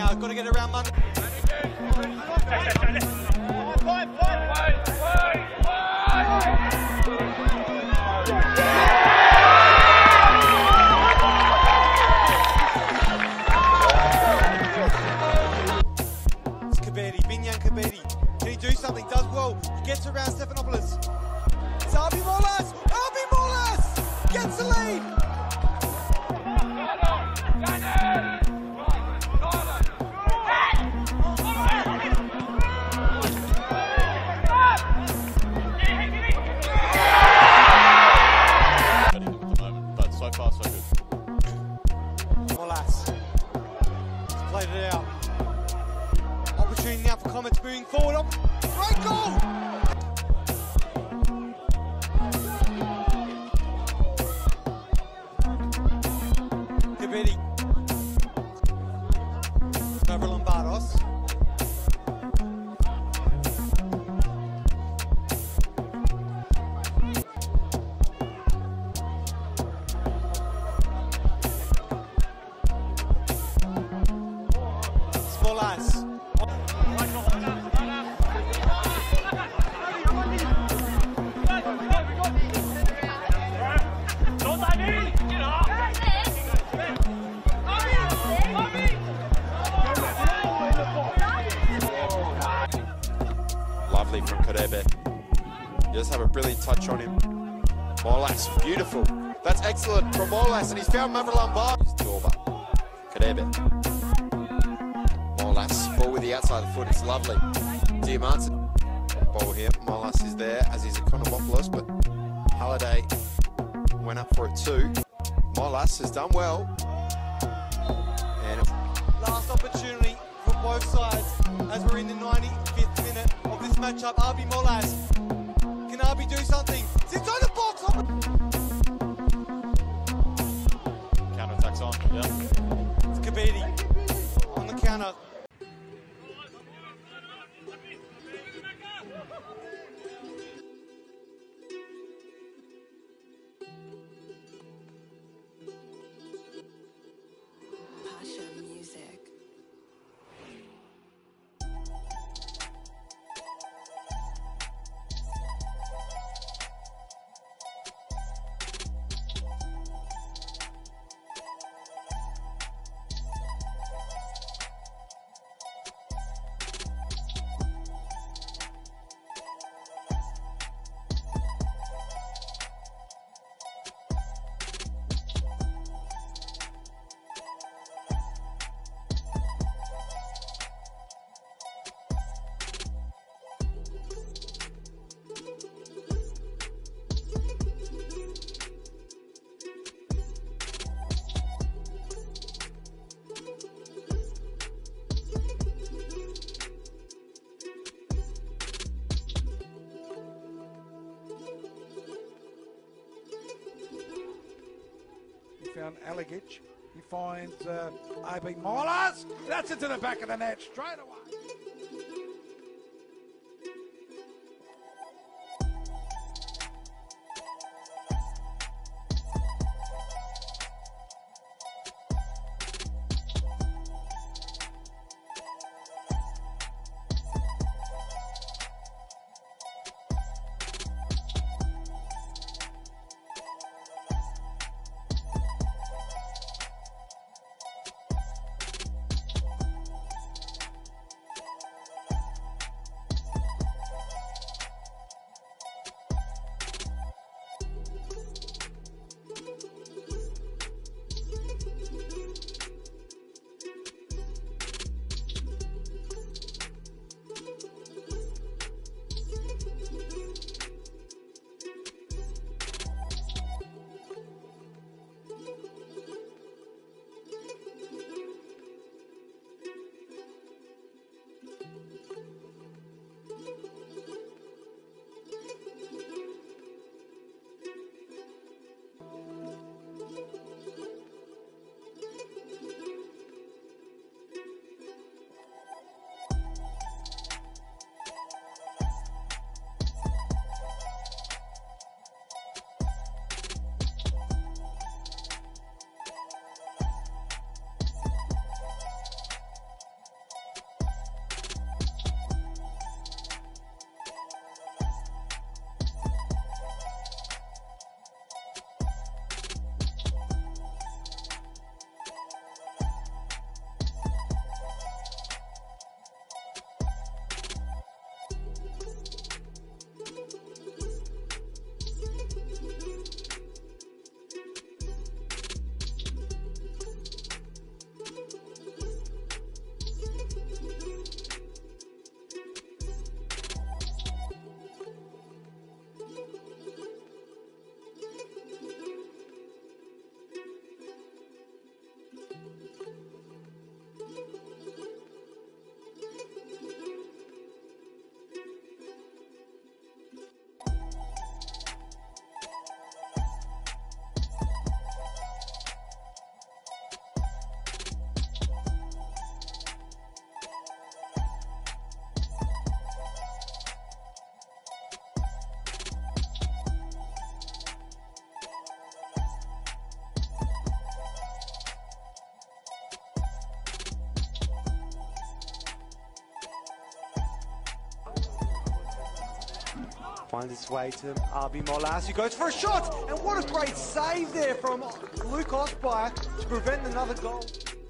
now. Got to get around Monday. It's Kabedi, Binyan Kabedi. Can he do something? Does well. He gets around Stephanopoulos. It's Arbi Mollas. Arbi Mollas gets the lead. Played it out. Opportunity now for comments moving forward. Great goal! Kabedi. Over Lombardos. Mollas. Lovely from Kadebe. You just have a brilliant touch on him. Mollas, beautiful. That's excellent from Mollas, and he's found Mavrolambar. Kadebe. Mollas, ball with the outside of the foot, it's lovely. Diamant's ball here. Mollas is there, as is Economopoulos, but Halliday went up for it too. Mollas has done well. And last opportunity for both sides as we're in the 95th minute of this matchup. Arbi Mollas. Can Arbi do something? Sits on the box. Counter-attacks on, yeah. It's Kabedi on the counter. Music. Found Alagic. He finds Arbi Mollas. That's into the back of the net straight away. Finds its way to Arbi Mollas, who goes for a shot, and what a great save there from Luke Osby to prevent another goal.